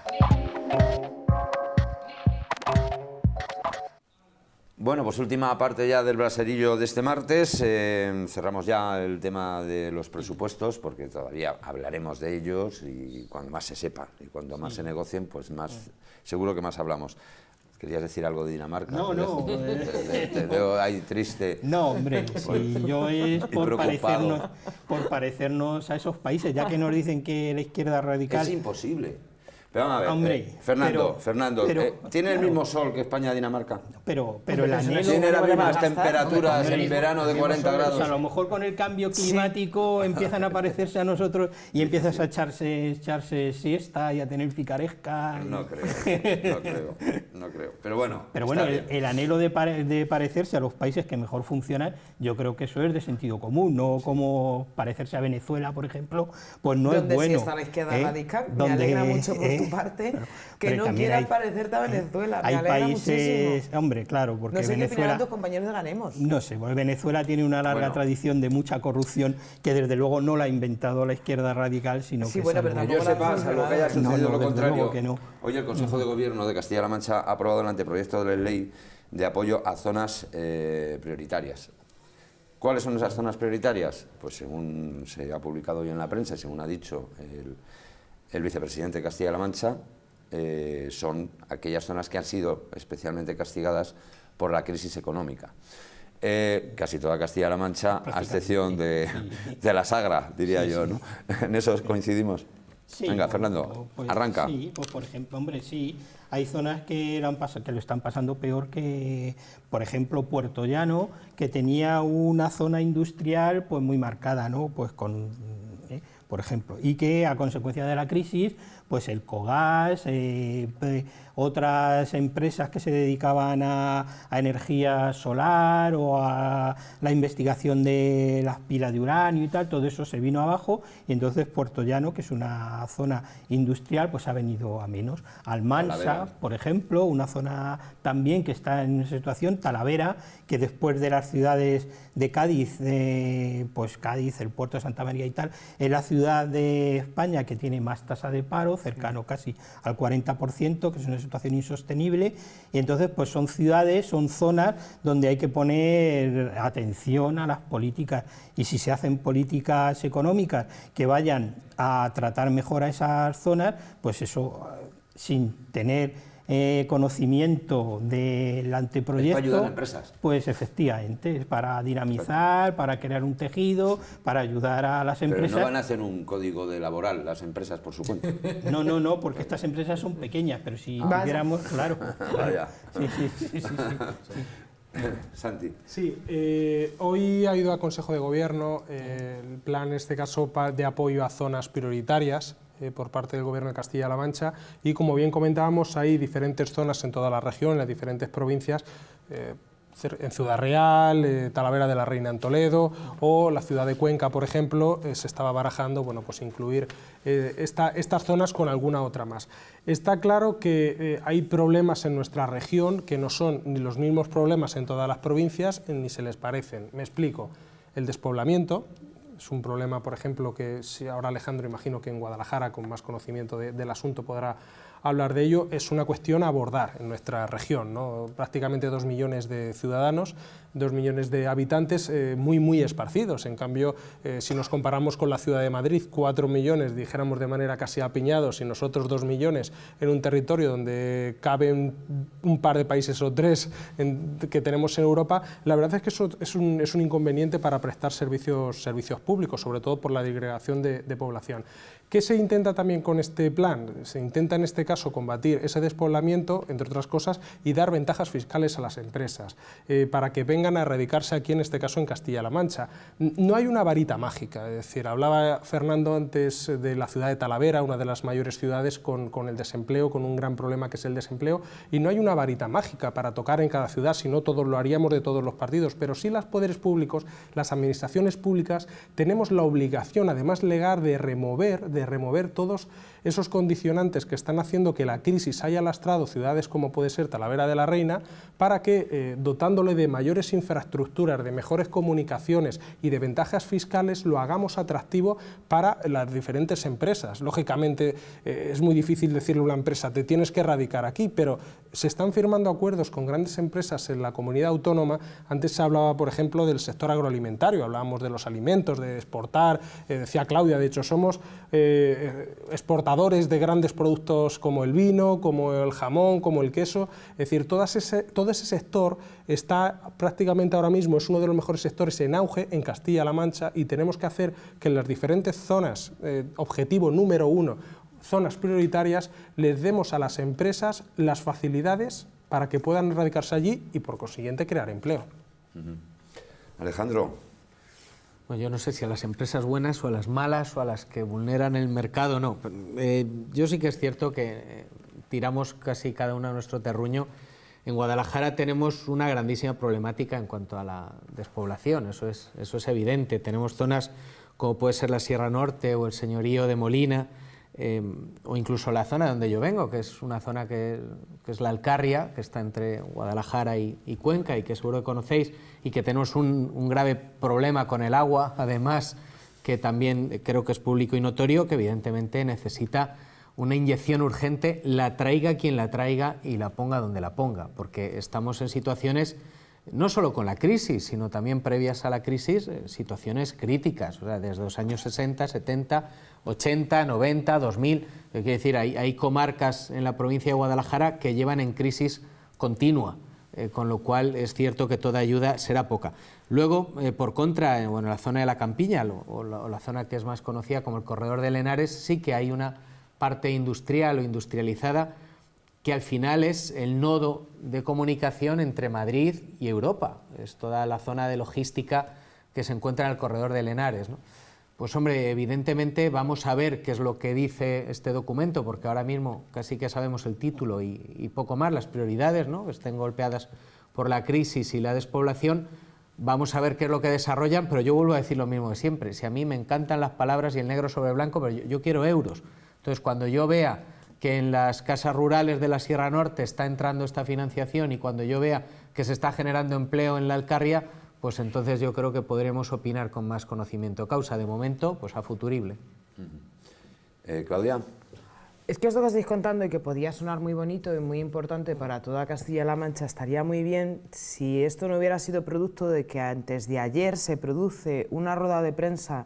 Bueno, pues última parte ya del braserillo de este martes. Cerramos ya el tema de los presupuestos, porque todavía hablaremos de ellos y cuando más se sepa y cuando más se negocien, pues más seguro que más hablamos. ¿Querías decir algo de Dinamarca? No, no. Te veo ahí triste. No, hombre, si yo es por parecernos a esos países, ya que nos dicen que la izquierda radical... Es imposible. Pero vamos a ver, hombre, Fernando, ¿tiene el mismo sol que España-Dinamarca? Pero el anhelo... ¿Tiene las mismas temperaturas en verano de 40 grados? O sea, a lo mejor con el cambio climático empiezan a parecerse a nosotros y empiezas a echarse siesta y a tener picaresca. No creo. Pero bueno, el anhelo de parecerse a los países que mejor funcionan, yo creo que eso es de sentido común, no como parecerse a Venezuela, por ejemplo, pues no es bueno. ¿Dónde sí está la izquierda radical? Me alegra mucho por tu parte que no quieras parecerte a Venezuela. Hay me alegra países, muchísimo. Hombre, claro, porque no sé Venezuela... qué opinarán tus compañeros de Ganemos. No sé, porque Venezuela tiene una larga tradición de mucha corrupción que desde luego no la ha inventado la izquierda radical, sino que que yo sepa, salvo que haya sucedido lo contrario. Que no. Hoy el Consejo de Gobierno de Castilla-La Mancha ha aprobado el anteproyecto de ley de apoyo a zonas prioritarias. ¿Cuáles son esas zonas prioritarias? Pues según se ha publicado hoy en la prensa y según ha dicho el vicepresidente de Castilla-La Mancha, son aquellas zonas que han sido especialmente castigadas por la crisis económica. Casi toda Castilla-La Mancha, a excepción de la Sagra, diría yo, ¿no? En eso coincidimos. Sí, venga, Fernando, arranca. Sí, pues por ejemplo, hombre, sí, hay zonas que lo están pasando peor que, por ejemplo, Puerto Llano, que tenía una zona industrial pues muy marcada, ¿no? Pues con, por ejemplo, y que a consecuencia de la crisis, pues el Cogás, otras empresas que se dedicaban a energía solar o a la investigación de las pilas de uranio y tal, todo eso se vino abajo y entonces Puerto Llano, que es una zona industrial, pues ha venido a menos. Almansa, por ejemplo, una zona también que está en una situación, Talavera, que después de las ciudades de Cádiz, pues Cádiz, el puerto de Santa María y tal, es la ciudad de España que tiene más tasa de paro, cercano casi al 40%, que es una situación insostenible, y entonces pues son ciudades, son zonas donde hay que poner atención a las políticas, y si se hacen políticas económicas que vayan a tratar mejor a esas zonas, pues eso, sin tener conocimiento del anteproyecto, para ayudar a empresas. Pues efectivamente, para dinamizar, para crear un tejido, para ayudar a las empresas. Pero no van a hacer un código de laboral las empresas por su cuenta. No, porque estas empresas son pequeñas, pero si tuviéramos, claro. Sí. Santi. Sí, hoy ha ido a Consejo de Gobierno el plan, en este caso, de apoyo a zonas prioritarias por parte del Gobierno de Castilla-La Mancha, y como bien comentábamos, hay diferentes zonas en toda la región, en las diferentes provincias, en Ciudad Real, Talavera de la Reina en Toledo o la ciudad de Cuenca, por ejemplo, se estaba barajando, bueno, pues incluir estas zonas con alguna otra más. Está claro que hay problemas en nuestra región que no son ni los mismos problemas en todas las provincias ni se les parecen. Me explico. El despoblamiento es un problema, por ejemplo, que si ahora Alejandro, imagino que en Guadalajara, con más conocimiento del asunto, podrá hablar de ello. Es una cuestión a abordar en nuestra región, ¿no? Prácticamente 2 millones de ciudadanos, 2 millones de habitantes muy esparcidos. En cambio, si nos comparamos con la ciudad de Madrid, 4 millones, dijéramos de manera casi apiñados, y nosotros 2 millones en un territorio donde caben un par de países o 3 que tenemos en Europa, la verdad es que eso es un inconveniente para prestar servicios públicos, sobre todo por la disgregación de población. ¿Qué se intenta también con este plan? Se intenta en este caso combatir ese despoblamiento, entre otras cosas, y dar ventajas fiscales a las empresas, para que vengan a radicarse aquí, en este caso en Castilla-La Mancha. No hay una varita mágica, es decir, hablaba Fernando antes de la ciudad de Talavera, una de las mayores ciudades con el desempleo, con un gran problema que es el desempleo, y no hay una varita mágica para tocar en cada ciudad, si no todos lo haríamos de todos los partidos, pero sí los poderes públicos, las administraciones públicas, tenemos la obligación, además legal, de remover, de remover todos esos condicionantes que están haciendo que la crisis haya lastrado ciudades como puede ser Talavera de la Reina, para que, dotándole de mayores infraestructuras, de mejores comunicaciones y de ventajas fiscales, lo hagamos atractivo para las diferentes empresas. Lógicamente, es muy difícil decirle a una empresa, te tienes que radicar aquí, pero se están firmando acuerdos con grandes empresas en la comunidad autónoma. Antes se hablaba, por ejemplo, del sector agroalimentario, hablábamos de los alimentos, de exportar, decía Claudia, de hecho somos exportadores de grandes productos como el vino, como el jamón, como el queso, es decir, todo ese sector está prácticamente ahora mismo, es uno de los mejores sectores en auge en Castilla-La Mancha, y tenemos que hacer que en las diferentes zonas, objetivo número 1, zonas prioritarias, les demos a las empresas las facilidades para que puedan radicarse allí y por consiguiente crear empleo. Alejandro. Pues yo no sé si a las empresas buenas o a las malas o a las que vulneran el mercado, no. Yo sí que es cierto que tiramos casi cada uno a nuestro terruño. En Guadalajara tenemos una grandísima problemática en cuanto a la despoblación, eso es evidente. Tenemos zonas como puede ser la Sierra Norte o el señorío de Molina, o incluso la zona donde yo vengo, que es una zona que es la Alcarria, que está entre Guadalajara y Cuenca, y que seguro que conocéis, y que tenemos un grave problema con el agua, además, que también creo que es público y notorio, que evidentemente necesita una inyección urgente, la traiga quien la traiga y la ponga donde la ponga, porque estamos en situaciones, no solo con la crisis, sino también previas a la crisis, situaciones críticas, o sea, desde los años 60, 70, 80, 90, 2000, quiere decir, hay comarcas en la provincia de Guadalajara que llevan en crisis continua, con lo cual es cierto que toda ayuda será poca. Luego, por contra, bueno, la zona de la Campiña, o la zona que es más conocida como el Corredor de Henares, sí que hay una parte industrial o industrializada que al final es el nodo de comunicación entre Madrid y Europa, es toda la zona de logística que se encuentra en el Corredor de Henares, ¿no? Pues hombre, evidentemente vamos a ver qué es lo que dice este documento, porque ahora mismo casi que sabemos el título y poco más, las prioridades, ¿no?, que estén golpeadas por la crisis y la despoblación. Vamos a ver qué es lo que desarrollan, pero yo vuelvo a decir lo mismo de siempre. Si a mí me encantan las palabras y el negro sobre blanco, pero yo quiero euros. Entonces, cuando yo vea que en las casas rurales de la Sierra Norte está entrando esta financiación y cuando yo vea que se está generando empleo en la Alcarria, pues entonces yo creo que podremos opinar con más conocimiento de causa. De momento, pues a futurible. Claudia. Es que esto que estáis contando y que podía sonar muy bonito y muy importante para toda Castilla-La Mancha estaría muy bien si esto no hubiera sido producto de que antes de ayer se produce una rueda de prensa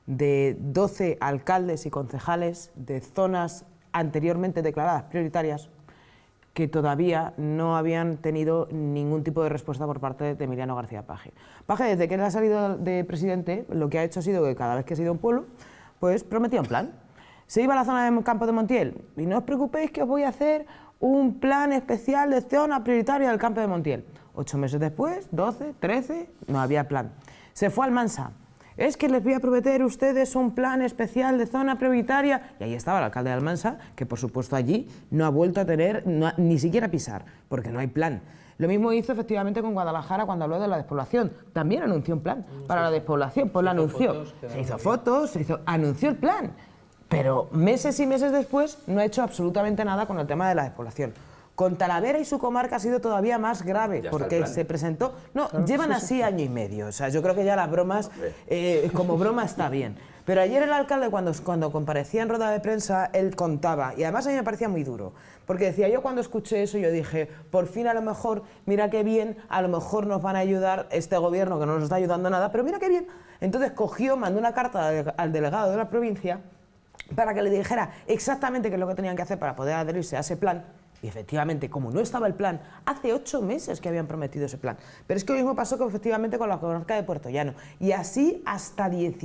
de 12 alcaldes y concejales de zonas anteriormente declaradas prioritarias que todavía no habían tenido ningún tipo de respuesta por parte de Emiliano García Paje. Paje, desde que él ha salido de presidente, lo que ha hecho ha sido que cada vez que ha sido un pueblo, pues prometía un plan. Se iba a la zona de Campo de Montiel, y no os preocupéis que os voy a hacer un plan especial de zona prioritaria del Campo de Montiel. 8 meses después, 12, 13, no había plan. Se fue a Almansa. Es que les voy a prometer a ustedes un plan especial de zona prioritaria. Y ahí estaba el alcalde de Almansa, que por supuesto allí no ha vuelto a tener, ni siquiera pisar, porque no hay plan. Lo mismo hizo efectivamente con Guadalajara cuando habló de la despoblación. También anunció un plan para la despoblación, pues lo anunció. Se hizo fotos, anunció el plan. Pero meses y meses después no ha hecho absolutamente nada con el tema de la despoblación. Con Talavera y su comarca ha sido todavía más grave, porque se presentó... No, claro, llevan así año y medio, o sea, yo creo que ya las bromas, como broma está bien. Pero ayer el alcalde, cuando comparecía en rueda de prensa, él contaba, y además a mí me parecía muy duro, porque decía, yo cuando escuché eso, yo dije, por fin a lo mejor, mira qué bien, a lo mejor nos van a ayudar este gobierno que no nos está ayudando nada, pero mira qué bien. Entonces cogió, mandó una carta al delegado de la provincia para que le dijera exactamente qué es lo que tenían que hacer para poder adherirse a ese plan. Y efectivamente, como no estaba el plan, hace 8 meses que habían prometido ese plan. Pero es que lo mismo pasó que efectivamente con la comarca de Puerto Llano. Y así hasta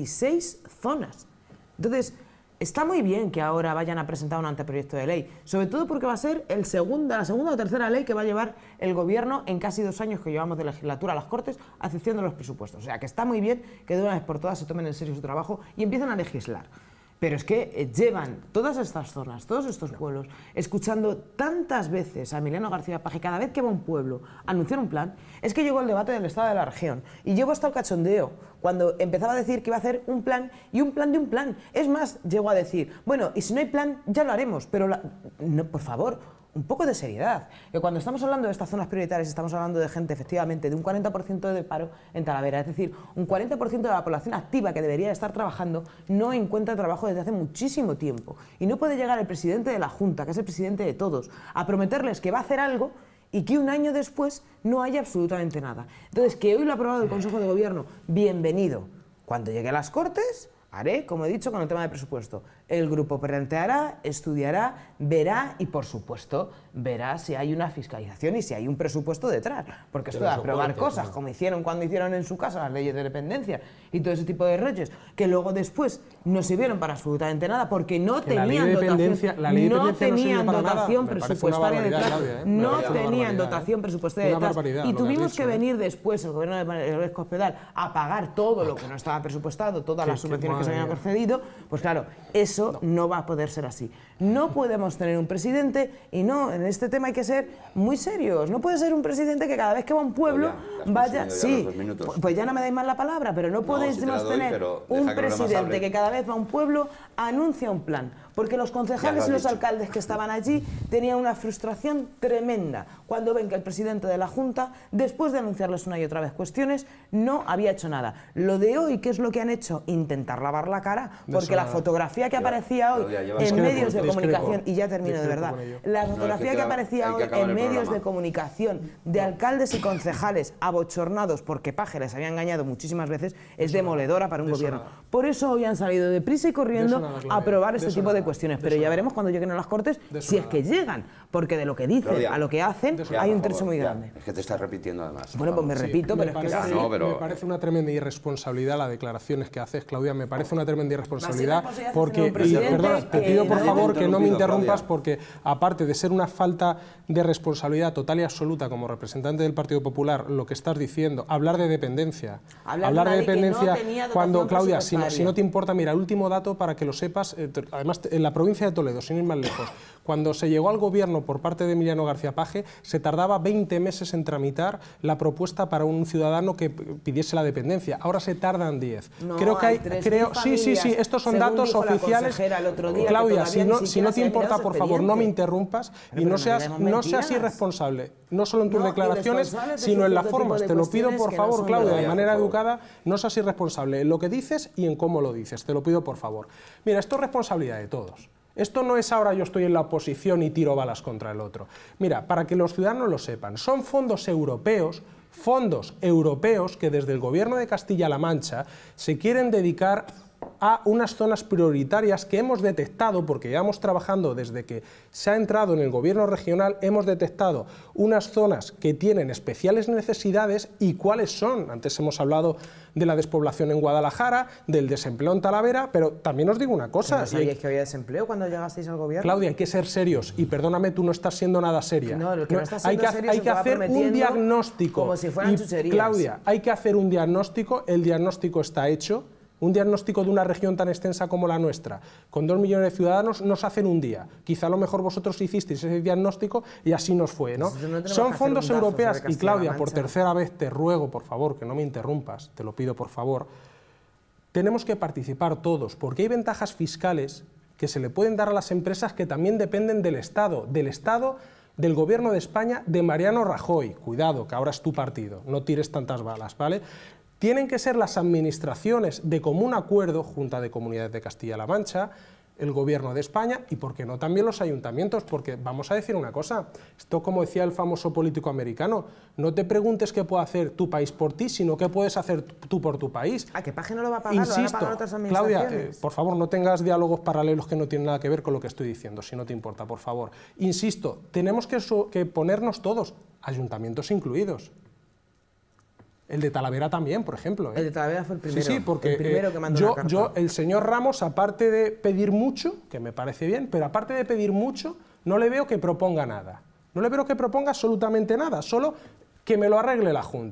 16 zonas. Entonces, está muy bien que ahora vayan a presentar un anteproyecto de ley. Sobre todo porque va a ser la segunda o tercera ley que va a llevar el gobierno en casi 2 años que llevamos de legislatura a las Cortes, a excepción de los presupuestos. O sea, que está muy bien que de una vez por todas se tomen en serio su trabajo y empiecen a legislar. Pero es que llevan todas estas zonas, todos estos pueblos, escuchando tantas veces a Emiliano García Paje, cada vez que va a un pueblo a anunciar un plan, es que llegó el debate del Estado de la región y llegó hasta el cachondeo, cuando empezaba a decir que iba a hacer un plan y un plan de un plan. Es más, llegó a decir, bueno, y si no hay plan, ya lo haremos, pero no, por favor, un poco de seriedad. Que cuando estamos hablando de estas zonas prioritarias, estamos hablando de gente, efectivamente, de un 40% de paro en Talavera, es decir, un 40% de la población activa que debería estar trabajando no encuentra trabajo desde hace muchísimo tiempo. Y no puede llegar el presidente de la Junta, que es el presidente de todos, a prometerles que va a hacer algo y que un año después no haya absolutamente nada. Entonces, que hoy lo ha aprobado el Consejo de Gobierno, bienvenido. Cuando llegue a las Cortes, haré, como he dicho, con el tema de presupuesto. El grupo planteará, estudiará, verá y, por supuesto, verá si hay una fiscalización y si hay un presupuesto detrás. Porque esto de aprobar cosas, como hicieron cuando hicieron en su casa las leyes de dependencia y todo ese tipo de rollos, que luego después no sirvieron para absolutamente nada porque no tenían dotación presupuestaria detrás. No tenían dotación presupuestaria detrás. Y tuvimos que venir después, el gobierno de Cospedal, a pagar todo lo que no estaba presupuestado, todas las subvenciones que se habían concedido. Pues claro, eso no va a poder ser así. No podemos tener un presidente, y no, en este tema hay que ser muy serios. No puede ser un presidente que cada vez que va a un pueblo vaya... Sí, pues ya no me dais más la palabra, pero no podemos tener un presidente que cada vez va a un pueblo, anuncia un plan. Porque los concejales y los alcaldes que estaban allí tenían una frustración tremenda cuando ven que el presidente de la Junta, después de anunciarles una y otra vez cuestiones, no había hecho nada. Lo de hoy, ¿qué es lo que han hecho? Intentar lavar la cara, porque la fotografía que aparecía hoy en medios de comunicación, y ya termino de verdad, la fotografía que aparecía hoy en medios de comunicación de alcaldes y concejales abochornados porque Paje les había engañado muchísimas veces, es demoledora para un gobierno. Por eso hoy han salido deprisa y corriendo a aprobar este tipo de cuestiones, pero ya veremos cuando lleguen a las Cortes si es que llegan, porque de lo que dicen a lo que hacen hay un trecho muy grande. Es que te estás repitiendo además. Bueno, pues me repito, pero es que me parece una tremenda irresponsabilidad las declaraciones que haces, Claudia, me parece una tremenda irresponsabilidad porque, perdona, te pido por favor que no me interrumpas porque aparte de ser una falta de responsabilidad total y absoluta como representante del Partido Popular, lo que estás diciendo, hablar de dependencia, cuando, Claudia, si no te importa, mira, el último dato para que lo sepas, además en la provincia de Toledo, sin ir más lejos, cuando se llegó al gobierno por parte de Emiliano García Paje, se tardaba 20 meses en tramitar la propuesta para un ciudadano que pidiese la dependencia. Ahora se tardan 10. No, creo que sí, estos son datos oficiales. Claudia, si no te importa, por favor, no me interrumpas y no seas irresponsable, no solo en tus declaraciones, sino en las formas. Te lo pido, por favor, Claudia, de manera educada, no seas irresponsable en lo que dices y en cómo lo dices. Te lo pido, por favor. Mira, esto es responsabilidad de todos. Esto no es ahora yo estoy en la oposición y tiro balas contra el otro. Mira, para que los ciudadanos lo sepan, son fondos europeos que desde el Gobierno de Castilla-La Mancha se quieren dedicar a unas zonas prioritarias que hemos detectado, porque llevamos trabajando desde que se ha entrado en el gobierno regional, hemos detectado unas zonas que tienen especiales necesidades y cuáles son. Antes hemos hablado de la despoblación en Guadalajara, del desempleo en Talavera, pero también os digo una cosa. ¿No sabíais que había desempleo cuando llegasteis al gobierno? Claudia, hay que ser serios, y perdóname, tú no estás siendo nada seria. No, lo que no estás siendo serio hay que hacer un diagnóstico. Como si fueran chucherías. Claudia, hay que hacer un diagnóstico, el diagnóstico está hecho. Un diagnóstico de una región tan extensa como la nuestra, con 2 millones de ciudadanos, no se hace en un día. Quizá a lo mejor vosotros hicisteis ese diagnóstico y así nos fue, ¿no? Son fondos europeos y, Claudia, por tercera vez te ruego, por favor, que no me interrumpas, te lo pido por favor, tenemos que participar todos, porque hay ventajas fiscales que se le pueden dar a las empresas que también dependen del Estado, del Gobierno de España, de Mariano Rajoy. Cuidado, que ahora es tu partido, no tires tantas balas, ¿vale? Tienen que ser las administraciones de común acuerdo, Junta de Comunidades de Castilla-La Mancha, el Gobierno de España y, ¿por qué no?, también los ayuntamientos, porque vamos a decir una cosa, esto como decía el famoso político americano, no te preguntes qué puede hacer tu país por ti, sino qué puedes hacer tú por tu país. ¿A qué Paje no lo va a pagar? Insisto, ¿lo van a pagar otras administraciones? Claudia, por favor, no tengas diálogos paralelos que no tienen nada que ver con lo que estoy diciendo, si no te importa, por favor. Insisto, tenemos que ponernos todos, ayuntamientos incluidos. El de Talavera también, por ejemplo. El de Talavera fue el primero. Sí, porque el primero que mandó una carta. El señor Ramos, aparte de pedir mucho, que me parece bien, pero aparte de pedir mucho, no le veo que proponga nada. No le veo que proponga absolutamente nada, solo que me lo arregle la Junta.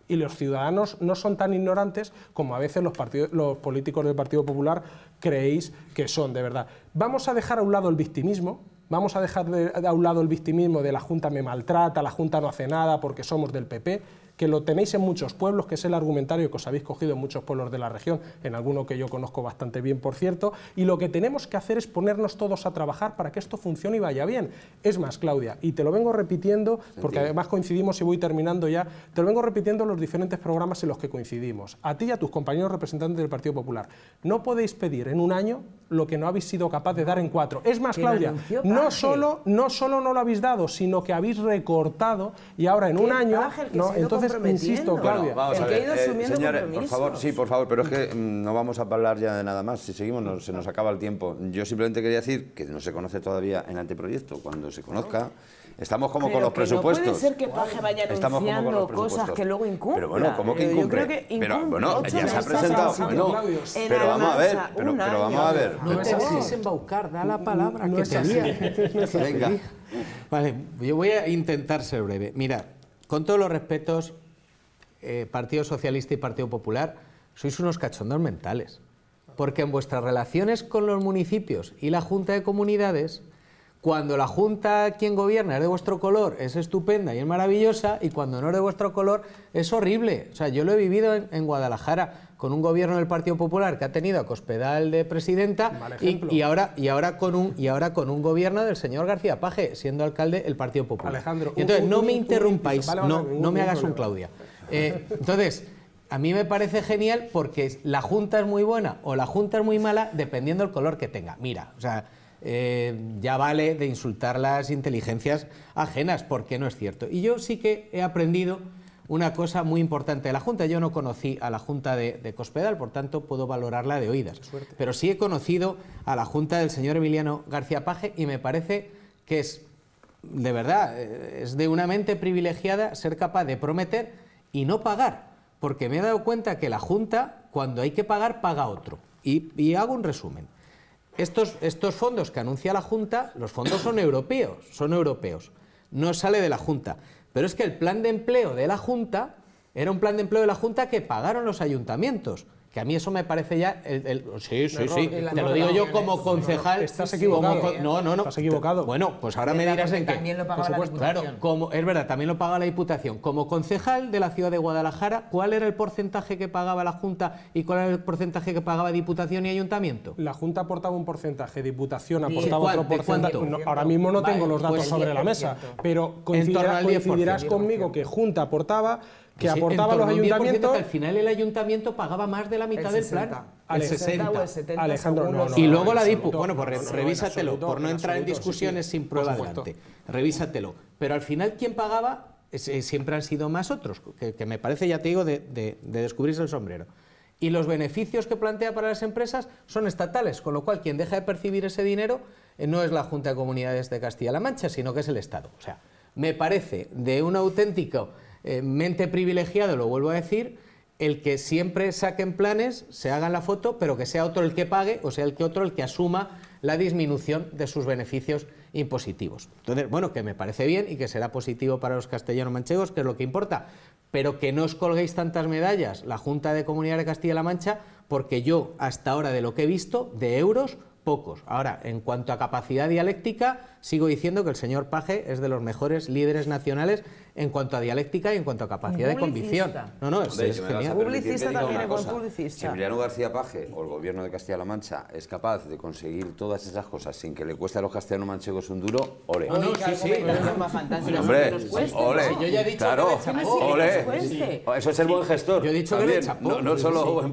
y los ciudadanos no son tan ignorantes como a veces los políticos del Partido Popular creéis que son, de verdad. Vamos a dejar a un lado el victimismo. Vamos a dejar a un lado el victimismo de la Junta me maltrata, la Junta no hace nada porque somos del PP, que lo tenéis en muchos pueblos, que es el argumentario que os habéis cogido en muchos pueblos de la región, en alguno que yo conozco bastante bien, por cierto, y lo que tenemos que hacer es ponernos todos a trabajar para que esto funcione y vaya bien. Es más, Claudia, y te lo vengo repitiendo, porque además coincidimos y voy terminando ya, te lo vengo repitiendo en los diferentes programas en los que coincidimos, a ti y a tus compañeros representantes del Partido Popular. No podéis pedir en un año lo que no habéis sido capaz de dar en 4. Es más, Claudia, no solo no lo habéis dado, sino que habéis recortado y ahora en un año... Entonces, insisto, Claudia. Bueno, vamos a ver, señores, por favor, sí, por favor, pero es que no vamos a hablar ya de nada más. Si seguimos, se nos acaba el tiempo. Yo simplemente quería decir que no se conoce todavía el anteproyecto. Cuando se conozca, estamos como con los presupuestos. No puede ser que Paje vaya anunciando cosas que luego incumpla. Pero bueno, ¿cómo que incumple? Yo creo que pero bueno, ya se ha presentado. Bueno, pero vamos a ver, pero vamos a ver. No te dejes embaucar, da la palabra, que te lía. Venga. Vale, yo voy a intentar ser breve. Mirad, con todos los respetos, Partido Socialista y Partido Popular, sois unos cachondos mentales. Porque en vuestras relaciones con los municipios y la Junta de Comunidades, cuando la Junta, quien gobierna, es de vuestro color, es estupenda y es maravillosa, y cuando no es de vuestro color, es horrible. O sea, yo lo he vivido en Guadalajara, con un gobierno del Partido Popular que ha tenido a Cospedal de presidenta y ahora con un gobierno del señor García Paje, siendo alcalde el Partido Popular. Alejandro, y entonces, no me interrumpáis, no me hagas un Claudia. Entonces, a mí me parece genial porque la Junta es muy buena o la Junta es muy mala dependiendo del color que tenga. Mira, o sea, ya vale de insultar las inteligencias ajenas, porque no es cierto. Y yo sí que he aprendido una cosa muy importante de la Junta. Yo no conocí a la Junta de Cospedal, por tanto puedo valorarla de oídas. Pero sí he conocido a la Junta del señor Emiliano García Paje y me parece que es, de verdad, es de una mente privilegiada ser capaz de prometer y no pagar. Porque me he dado cuenta que la Junta, cuando hay que pagar, paga otro. Y hago un resumen. Estos fondos que anuncia la Junta, los fondos son europeos, no sale de la Junta. Pero es que el plan de empleo de la Junta era un plan de empleo de la Junta que pagaron los ayuntamientos. Que a mí eso me parece ya... Sí, te lo digo yo como concejal... Estás equivocado. No. Estás equivocado. Bueno, pues ahora me dirás en qué. También lo pagaba la Diputación. Claro, es verdad, también lo pagaba la Diputación. Como concejal de la ciudad de Guadalajara, ¿cuál era el porcentaje que pagaba la Junta y cuál era el porcentaje que pagaba Diputación y Ayuntamiento? La Junta aportaba un porcentaje, Diputación aportaba otro porcentaje. Ahora mismo no tengo los datos sobre la mesa, pero coincidirás conmigo que Junta aportaba... que aportaba los ayuntamientos... Que al final el ayuntamiento pagaba más de la mitad del plan. El 60 o el 70. Alejandro, no. Y luego la Dipu... Bueno, pues revísatelo, por no entrar en discusiones sin prueba delante. Revísatelo. Pero al final, ¿quién pagaba? Siempre han sido más otros, que me parece, ya te digo, de descubrirse el sombrero. Y los beneficios que plantea para las empresas son estatales, con lo cual quien deja de percibir ese dinero no es la Junta de Comunidades de Castilla-La Mancha, sino que es el Estado. O sea, me parece de un auténtico... mente privilegiado, lo vuelvo a decir, el que siempre saquen planes, se hagan la foto, pero que sea otro el que pague, o sea, otro el que asuma la disminución de sus beneficios impositivos. Entonces, bueno, que me parece bien y que será positivo para los castellano-manchegos, que es lo que importa, pero que no os colguéis tantas medallas la Junta de Comunidades de Castilla-La Mancha, porque yo, hasta ahora, de lo que he visto, de euros, pocos. Ahora, en cuanto a capacidad dialéctica, sigo diciendo que el señor Paje es de los mejores líderes nacionales en cuanto a dialéctica y en cuanto a capacidad de convicción. No, es genial. Publicista también, buen publicista. Si Emiliano García Paje o el gobierno de Castilla-La Mancha es capaz de conseguir todas esas cosas sin que le cueste a los castellano-manchegos un duro, ole. Hombre, ole. Yo ya he dicho claro, ole. Eso es el buen gestor. Yo he dicho que le chapó. No solo buen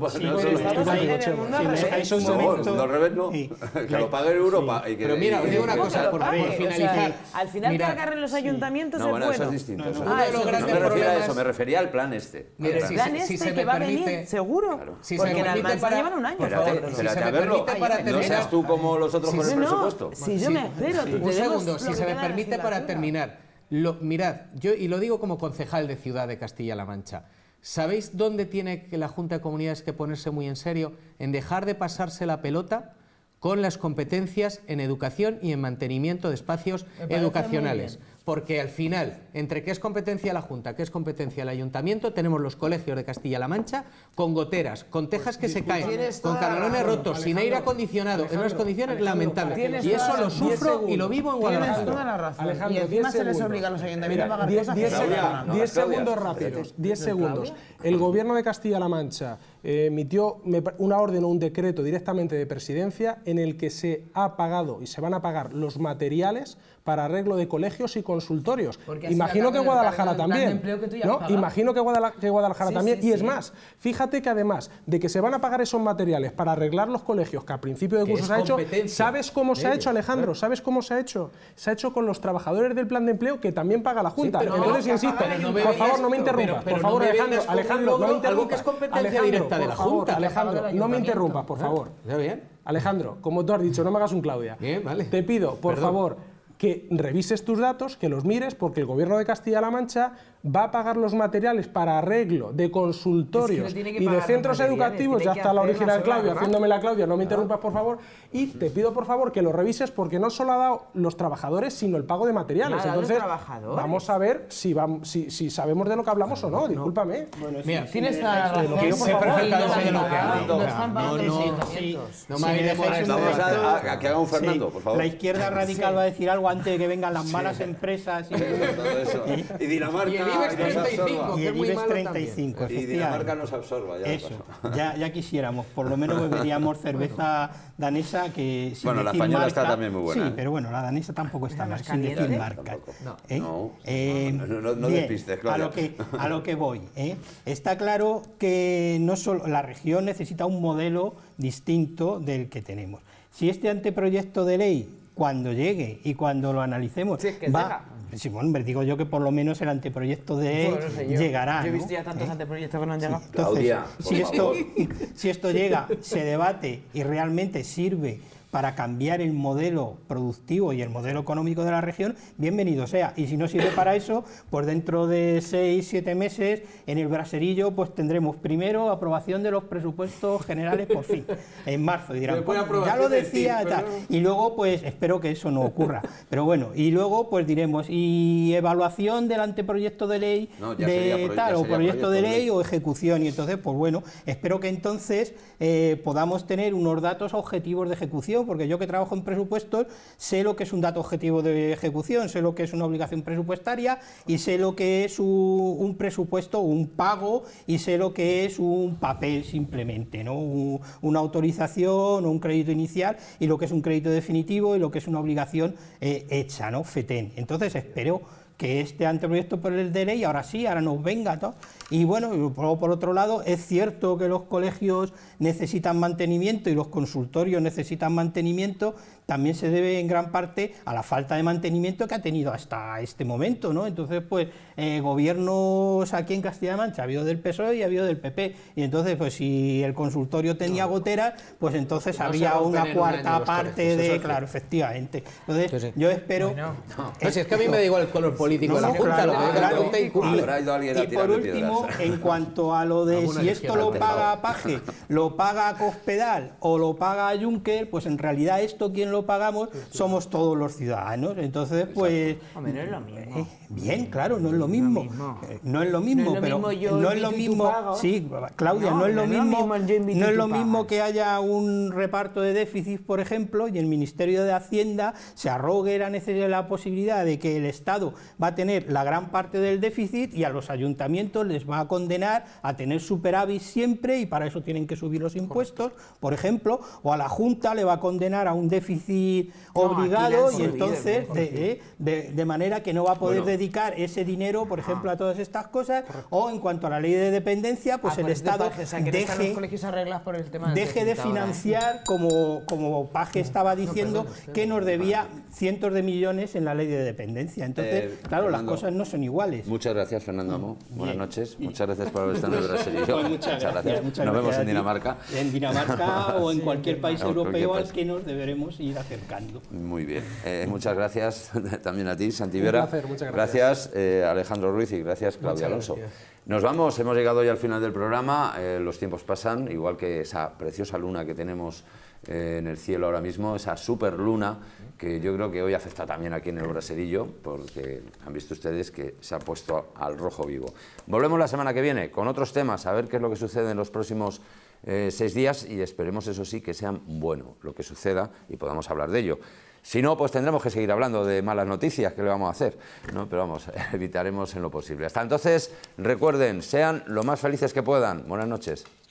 que lo pague Europa. Pero mira, os digo una cosa, por finalizar. Al final que agarren los ayuntamientos es bueno. Eso es distinto. No me refería a eso, me refería al plan este. El plan este que va a venir, seguro. Porque en Almansa llevan un año. Espérate a verlo. No seas tú como los otros con el presupuesto. Si yo me espero. Un segundo, si se me permite para terminar. Mirad, yo, y lo digo como concejal de Ciudad de Castilla-La Mancha, ¿sabéis dónde tiene que la Junta de Comunidades que ponerse muy en serio? En dejar de pasarse la pelota con las competencias en educación y en mantenimiento de espacios educacionales. Porque al final, entre qué es competencia la Junta, qué es competencia el Ayuntamiento, tenemos los colegios de Castilla-La Mancha con goteras, con tejas que se caen, con canalones rotos, sin aire acondicionado, en unas condiciones lamentables. Y eso lo sufro y lo vivo en Guadalajara. Tienes toda la razón. Alejandro, y encima 10 se les segundos. obliga a los ayuntamientos a pagar cosas que no 10 segundos rápidos, 10 segundos. El Gobierno de Castilla-La Mancha emitió una orden o un decreto directamente de Presidencia en el que se ha pagado y se van a pagar los materiales para arreglo de colegios y consultorios. Imagino que Guadalajara también. ¿No? Imagino que Guadalajara también. Y es más, fíjate que además de que se van a pagar esos materiales para arreglar los colegios que a principio de curso se ha hecho, ¿sabes cómo se ha hecho, Alejandro? ¿Sabes cómo se ha hecho? Se ha hecho con los trabajadores del plan de empleo que también paga la Junta. Entonces, insisto, por favor, no me interrumpas. Por favor, Alejandro, no me interrumpas. Algo que es competencia directa de la Junta. Alejandro, no me interrumpas, por favor. ¿Está bien? Alejandro, como tú has dicho, no me hagas un Claudia. Bien, vale. Te pido, por favor, que revises tus datos, que los mires, porque el Gobierno de Castilla-La Mancha va a pagar los materiales para arreglo de consultorios y de centros educativos. Ya está la original Claudia, haciéndome la Claudia, no me interrumpas, por favor. Y te pido, por favor, que lo revises, porque no solo ha dado los trabajadores, sino el pago de materiales. Entonces, vamos a ver si sabemos de lo que hablamos o no, discúlpame. Bueno, Mira, Tienes toda la razón. No me hagáis Vamos a que haga un Fernando, por favor. La izquierda radical va a decir algo antes de que vengan las malas empresas. Todo eso. Y Dinamarca Y el IBEX 35, y Dinamarca nos absorba. Ya eso, ya quisiéramos. Por lo menos beberíamos cerveza danesa que sin bueno, la decir española marca, está también muy buena. Sí, pero bueno, la danesa tampoco está mal, sin decir marca. No despistes, Claudia. A lo que voy. Está claro que no solo la región necesita un modelo distinto del que tenemos. Si este anteproyecto de ley, cuando llegue y cuando lo analicemos, sí, bueno, digo yo que por lo menos el anteproyecto de ley llegará. Yo he visto ya tantos anteproyectos que no han llegado. Entonces, Claudia, si esto llega, se debate y realmente sirve para cambiar el modelo productivo y el modelo económico de la región, bienvenido sea. Y si no sirve para eso, pues dentro de 6-7 meses, en el braserillo, pues tendremos primero aprobación de los presupuestos generales por fin, en marzo. Y dirán, pues, ya lo decía, tal. Y luego, pues espero que eso no ocurra. Pero bueno, y luego, pues diremos, y evaluación del anteproyecto de ley de tal, o proyecto de ley o ejecución. Y entonces, pues bueno, espero que entonces podamos tener unos datos objetivos de ejecución, porque yo que trabajo en presupuestos sé lo que es un dato objetivo de ejecución, sé lo que es una obligación presupuestaria y sé lo que es un presupuesto, un pago, y sé lo que es un papel simplemente, ¿no? Una autorización o un crédito inicial, y lo que es un crédito definitivo y lo que es una obligación hecha, ¿no? FETEN. Entonces espero que este anteproyecto por el de ley ahora nos venga, ¿no? Y bueno, por otro lado, es cierto que los colegios necesitan mantenimiento y los consultorios necesitan mantenimiento, también se debe en gran parte a la falta de mantenimiento que ha tenido hasta este momento, ¿no? Entonces, pues, gobiernos aquí en Castilla-La Mancha, ha habido del PSOE y ha habido del PP, y entonces, pues, si el consultorio tenía goteras, pues entonces habría una cuarta parte de... Claro, efectivamente. Entonces, yo espero... Si es que a mí me da igual el color político de la Junta, lo que diga la Junta incumple. Y por último, en cuanto a lo de si esto lo paga Paje, lo paga Cospedal o lo paga Juncker, pues en realidad esto quien lo pagamos somos todos los ciudadanos. Entonces, pues... Hombre, no es lo mismo. Bien, claro, no es lo mismo. No es lo mismo, pero no es lo mismo... Sí, Claudia, no es lo mismo. No es lo mismo que haya un reparto de déficit, por ejemplo, y el Ministerio de Hacienda se arrogue la posibilidad de que el Estado va a tener la gran parte del déficit y a los ayuntamientos les va a condenar a tener superávit siempre, y para eso tienen que subir los impuestos, por ejemplo, o a la Junta le va a condenar a un déficit obligado, y entonces de manera que no va a poder dedicar ese dinero, por ejemplo, a todas estas cosas. O en cuanto a la ley de dependencia, pues el Estado deje de financiar, como Paje estaba diciendo, que nos debía cientos de millones en la ley de dependencia. Entonces, claro, Fernando, las cosas no son iguales. Muchas gracias, Fernando. Buenas noches. Muchas gracias por haber estado en el Braserillo. Pues muchas gracias. Nos vemos en Dinamarca. En Dinamarca o en cualquier país europeo al que nos deberemos ir acercando. Muy bien. Muchas gracias también a ti, Santi Vera. Un placer, muchas gracias. Alejandro Ruiz, y gracias, Claudia Alonso. Nos vamos, hemos llegado ya al final del programa. Los tiempos pasan, igual que esa preciosa luna que tenemos en el cielo ahora mismo, esa superluna, que yo creo que hoy afecta también aquí en el braserillo, porque han visto ustedes que se ha puesto al rojo vivo. Volvemos la semana que viene con otros temas, a ver qué es lo que sucede en los próximos 6 días, y esperemos, eso sí, que sean bueno lo que suceda y podamos hablar de ello. Si no, pues tendremos que seguir hablando de malas noticias, ¿qué le vamos a hacer? ¿No? Pero vamos, evitaremos en lo posible. Hasta entonces, recuerden, sean lo más felices que puedan. Buenas noches.